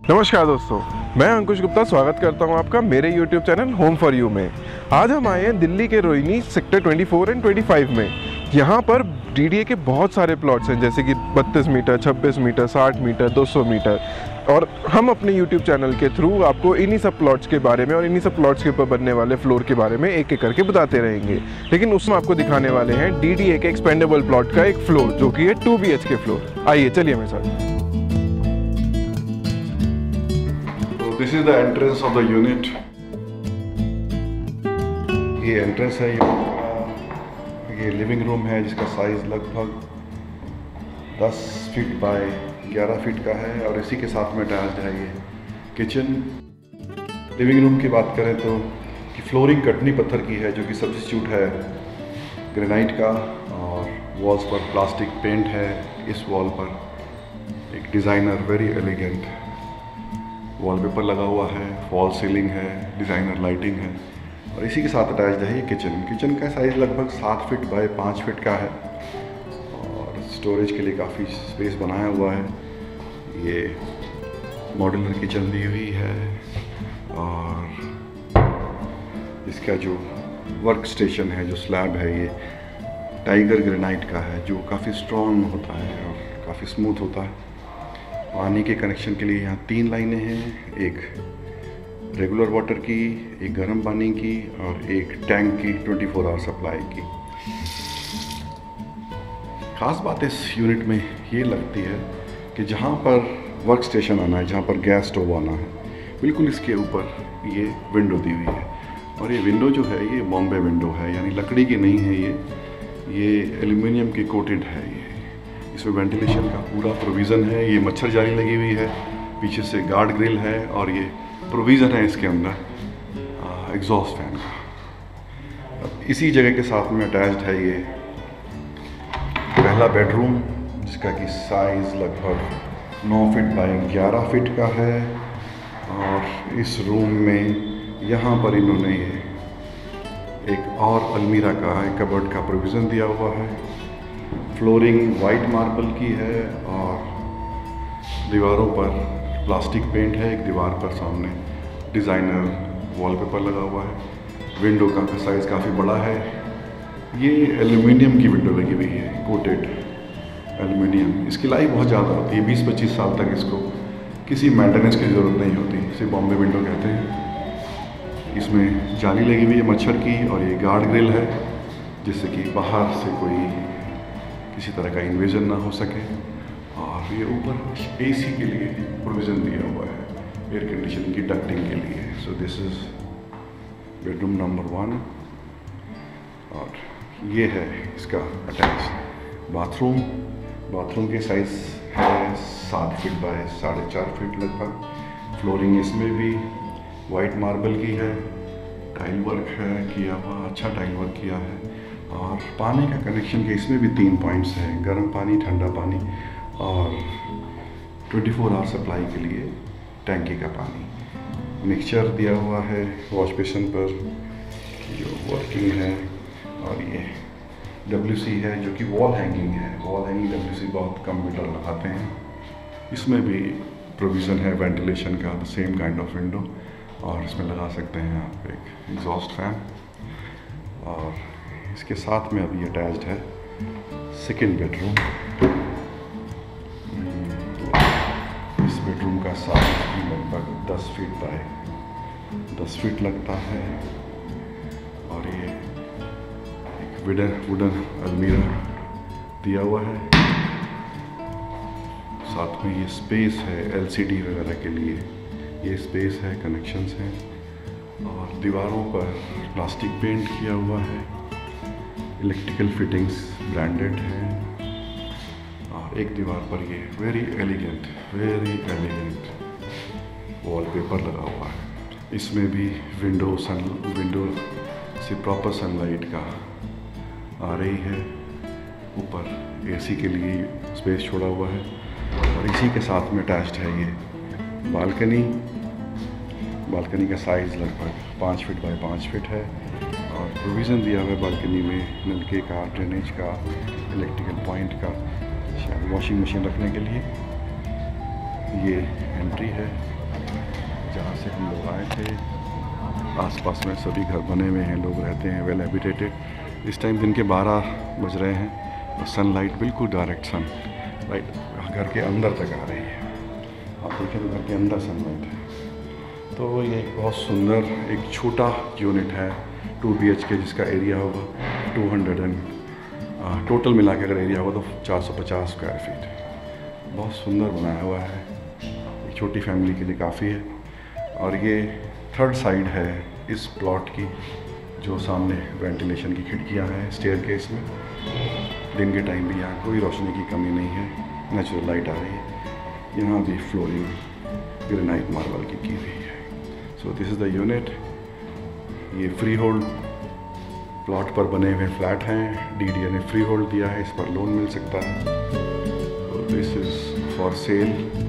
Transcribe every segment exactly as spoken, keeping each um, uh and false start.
नमस्कार दोस्तों, मैं अंकुश गुप्ता स्वागत करता हूं आपका मेरे YouTube channel home for you में। आज हम आए हैं दिल्ली के रोहिणी सेक्टर चौबीस एंड पच्चीस में। यहां पर डी डी ए के बहुत सारे प्लॉट्स हैं, जैसे कि बत्तीस मीटर, छब्बीस मीटर, साठ मीटर, दो सौ मीटर। और हम अपने YouTube चैनल के थ्रू आपको इन्हीं सब प्लॉट्स के बारे में और इन्हीं सब प्लॉट्स के ऊपर बनने वाले फ्लोर के बारे में एक एक करके बताते रहेंगे। लेकिन उसमें आपको दिखाने वाले हैं डी डी ए के एक्सपेंडेबल प्लॉट का एक फ्लोर, जो कि है two B H K floor. आइए चलिए मेरे साथ। This is the entrance of the unit. ये एंट्रेंस है, ये ये लिविंग रूम है जिसका साइज लगभग दस फीट बाय ग्यारह फीट का है और इसी के साथ में अटैच्ड है ये किचन। लिविंग रूम की बात करें तो कि फ्लोरिंग कटनी पत्थर की है, जो कि सब्स्टिट्यूट है ग्रेनाइट का, और वॉल्स पर प्लास्टिक पेंट है। इस वॉल पर एक डिज़ाइनर वेरी एलिगेंट वॉलपेपर लगा हुआ है, फॉल सीलिंग है, डिज़ाइनर लाइटिंग है और इसी के साथ अटैच्ड है ये किचन। किचन का साइज़ लगभग सात फीट बाय पाँच फीट का है और स्टोरेज के लिए काफ़ी स्पेस बनाया हुआ है। ये मॉड्यूलर किचन दी हुई है और इसका जो वर्क स्टेशन है, जो स्लैब है, ये टाइगर ग्रेनाइट का है, जो काफ़ी स्ट्रॉन्ग होता है और काफ़ी स्मूथ होता है। पानी के कनेक्शन के लिए यहाँ तीन लाइनें हैं, एक रेगुलर वाटर की, एक गर्म पानी की और एक टैंक की चौबीस आवर सप्लाई की। ख़ास बात इस यूनिट में ये लगती है कि जहाँ पर वर्क स्टेशन आना है, जहाँ पर गैस स्टोव आना है, बिल्कुल इसके ऊपर ये विंडो दी हुई है। और ये विंडो जो है ये बॉम्बे विंडो है, यानी लकड़ी की नहीं है, ये ये एल्युमिनियम की कोटेड है। ये इसमें वेंटिलेशन का पूरा प्रोविज़न है। ये मच्छर जाली लगी हुई है, पीछे से गार्ड ग्रिल है और ये प्रोविज़न है इसके अंदर एग्जॉस्ट फैन का। इसी जगह के साथ में अटैच्ड है ये पहला बेडरूम, जिसका कि साइज़ लगभग नौ फीट बाई ग्यारह फीट का है। और इस रूम में यहाँ पर इन्होंने ये एक और अलमीरा का, एक कबर्ड का प्रोविज़न दिया हुआ है। फ्लोरिंग वाइट मार्बल की है और दीवारों पर प्लास्टिक पेंट है। एक दीवार पर सामने डिज़ाइनर वॉलपेपर लगा हुआ है। विंडो का साइज़ काफ़ी बड़ा है। ये एल्युमिनियम की विंडो लगी हुई है, कोटेड एल्युमिनियम। इसकी लाइफ बहुत ज़्यादा होती है, बीस पच्चीस साल तक इसको किसी मेंटेनेंस की ज़रूरत नहीं होती। इसे बॉम्बे विंडो कहते हैं। इसमें जाली लगी हुई है मच्छर की और ये गार्ड ग्रिल है, जिससे कि बाहर से कोई किसी तरह का इन्वेजन ना हो सके। और ये ऊपर एसी के लिए प्रोविज़न दिया हुआ है, एयर कंडीशनिंग की डक्टिंग के लिए। So this is bedroom number one. और ये है इसका अटैच बाथरूम। बाथरूम के साइज़ है सात फीट बाय साढ़े चार फीट लगभग। फ्लोरिंग इसमें भी वाइट मार्बल की है, टाइल वर्क है किया हुआ, अच्छा टाइल वर्क किया है। और पानी का कनेक्शन के इसमें भी तीन पॉइंट्स हैं, गर्म पानी, ठंडा पानी और चौबीस आवर सप्लाई के लिए टैंकी का पानी। मिक्सचर दिया हुआ है वॉश बेसिन पर जो वर्किंग है। और ये डब्ल्यू सी है, जो कि वॉल हैंगिंग है। वॉल हैंगिंग डब्ल्यू सी बहुत कम मीटर लगाते हैं। इसमें भी प्रोविज़न है वेंटिलेशन का, the same kind of window. और इसमें लगा सकते हैं आप एक एग्जॉस्ट फैन। और इसके साथ में अभी अटैच्ड है सेकेंड बेडरूम। इस बेडरूम का साइज लगभग दस फीट बाय दस फीट लगता है। और ये एक वुडन वुडन अलमीरा दिया हुआ है। साथ में ये स्पेस है एलसीडी वगैरह के लिए, ये स्पेस है, कनेक्शंस हैं। और दीवारों पर प्लास्टिक पेंट किया हुआ है। इलेक्ट्रिकल फिटिंग्स ब्रांडेड हैं। और एक दीवार पर ये very elegant very elegant wallpaper लगा हुआ है। इसमें भी विंडो सन विंडो से प्रॉपर सनलाइट का आ रही है। ऊपर एसी के लिए स्पेस छोड़ा हुआ है। और इसी के साथ में अटैच्ड है ये बालकनी। बालकनी का साइज़ लगभग पाँच फीट बाय पाँच फीट है। और प्रोविज़न दिया हुआ है बालकनी में नलके का, ड्रेनेज का, इलेक्ट्रिकल पॉइंट का, शायद वॉशिंग मशीन रखने के लिए। ये एंट्री है। से हम लोग आए थे। आसपास में सभी घर बने हुए हैं, लोग रहते हैं, वेल हैबिटेटेड। इस टाइम दिन के बारह बज रहे हैं और सनलाइट बिल्कुल डायरेक्ट सन लाइट घर के अंदर तक आ रही है। आप देखें तो घर के अंदर सनलाइट है। तो ये एक बहुत सुंदर एक छोटा यूनिट है, टू बी एच के, जिसका एरिया होगा टू हंड्रेड एंड टोटल मिला के अगर एरिया होगा तो चार सौ पचास स्क्वायर फीट। बहुत सुंदर बनाया हुआ है, एक छोटी फैमिली के लिए काफ़ी है। और ये थर्ड साइड है इस प्लॉट की, जो सामने वेंटिलेशन की खिड़कियां हैं स्टेयरकेस में। दिन के टाइम भी यहाँ कोई रोशनी की कमी नहीं है, नेचुरल लाइट आ रही है। यहाँ भी फ्लोरिंग ग्रेनाइट मार्बल की की हुई है। So this is the unit. ये फ्री होल्ड प्लॉट पर बने हुए फ्लैट हैं, डीडीए ने फ्री होल्ड दिया है, इस पर लोन मिल सकता है। So this is for sale.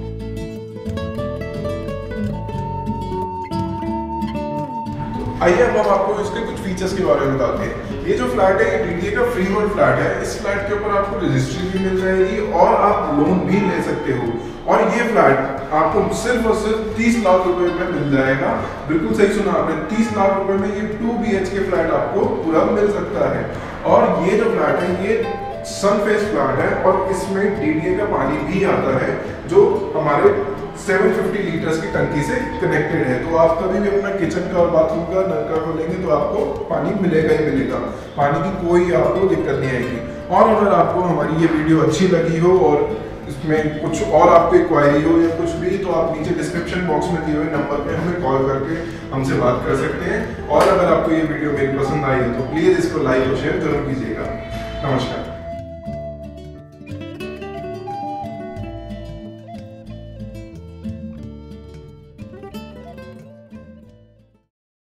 आइए अब हम आपको इसके कुछ फीचर्स के बारे में बताते हैं। ये जो फ्लैट है ये डीडीए का फ्री होल्ड फ्लैट है। इस फ्लैट के ऊपर आपको रजिस्ट्री भी मिल जाएगी और आप लोन भी ले सकते हो। और ये फ्लैट आपको सिर्फ और सिर्फ तीस लाख रुपए में मिल जाएगा। बिल्कुल सही सुना आपने, तीस लाख रुपए में ये two B H K flat आपको पूरा मिल सकता है। और ये जो फ्लैट है ये सनफेस फ्लैट है और इसमें डीडीए का पानी भी आता है, जो हमारे सात सौ पचास लीटर्स की टंकी से कनेक्टेड है। तो आप कभी भी अपना किचन का और बाथरूम का नलका खोलेंगे तो आपको पानी मिलेगा ही मिलेगा, पानी की कोई आपको दिक्कत नहीं आएगी। और अगर आपको हमारी ये वीडियो अच्छी लगी हो और इसमें कुछ और आपको इंक्वायरी हो या कुछ भी, तो आप नीचे डिस्क्रिप्शन बॉक्स में दिए हुए नंबर पे हमें कॉल करके हमसे बात कर सकते हैं। और अगर आपको ये वीडियो मेरी पसंद आई है तो प्लीज़ इसको लाइक और शेयर जरूर कीजिएगा। नमस्कार।